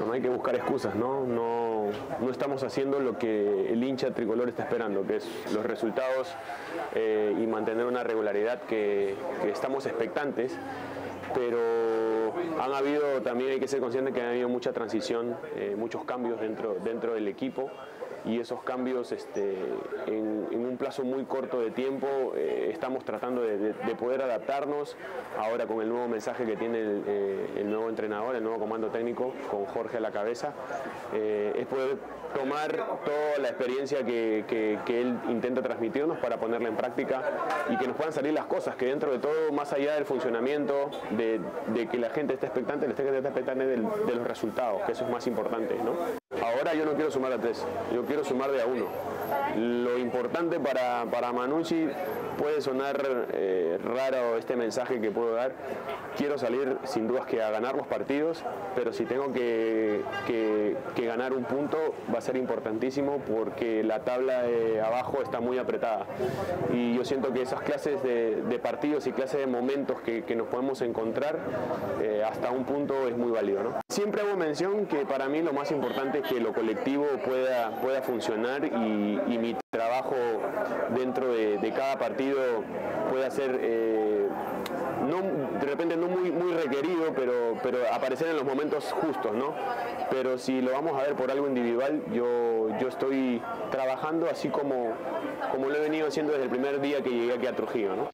no hay que buscar excusas, no estamos haciendo lo que el hincha tricolor está esperando, que es los resultados y mantener una regularidad que estamos expectantes, pero han habido, también hay que ser consciente que ha habido mucha transición, muchos cambios dentro del equipo, y esos cambios en un plazo muy corto de tiempo estamos tratando de poder adaptarnos ahora con el nuevo mensaje que tiene el nuevo entrenador, el nuevo comando técnico con Jorge a la cabeza, es poder tomar toda la experiencia que él intenta transmitirnos para ponerla en práctica y que nos puedan salir las cosas, que dentro de todo, más allá del funcionamiento, de que la gente esté expectante, la gente esté expectante de los resultados, que eso es más importante, ¿no? Ahora yo no quiero sumar a 3, yo quiero sumar de a 1. Lo importante para Manucci, puede sonar raro este mensaje que puedo dar, quiero salir sin dudas que a ganar los partidos, pero si tengo que ganar un punto va a ser importantísimo porque la tabla de abajo está muy apretada y yo siento que esas clases de partidos y clases de momentos que nos podemos encontrar hasta un punto es muy válido, ¿no? Siempre hago mención que para mí lo más importante es que lo colectivo pueda funcionar y mi trabajo dentro de cada partido pueda ser de repente no muy requerido, pero aparecer en los momentos justos, ¿no? Pero si lo vamos a ver por algo individual, yo estoy trabajando así como lo he venido haciendo desde el primer día que llegué aquí a Trujillo, ¿no?